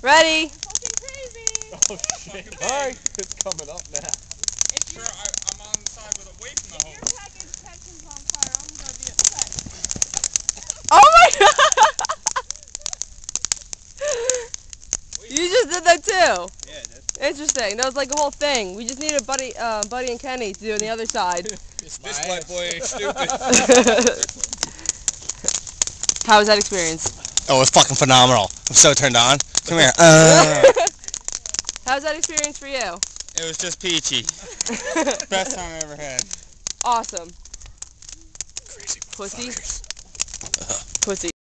Ready? Fucking crazy. Oh shit. Alright, it's coming up now. If Sure, I'm on the side with away from the your hose. package catches on fire, I'm gonna be upset. Oh my god! You just did that too. Yeah, it did. Interesting. That was like a whole thing. We just needed Buddy and Kenny to do on the other side. This white boy ain't stupid. How was that experience? Oh, it's fucking phenomenal. I'm so turned on. Come here. How was that experience for you? It was just peachy. Best time I ever had. Awesome. Crazy Pussy. fuckers. Pussy.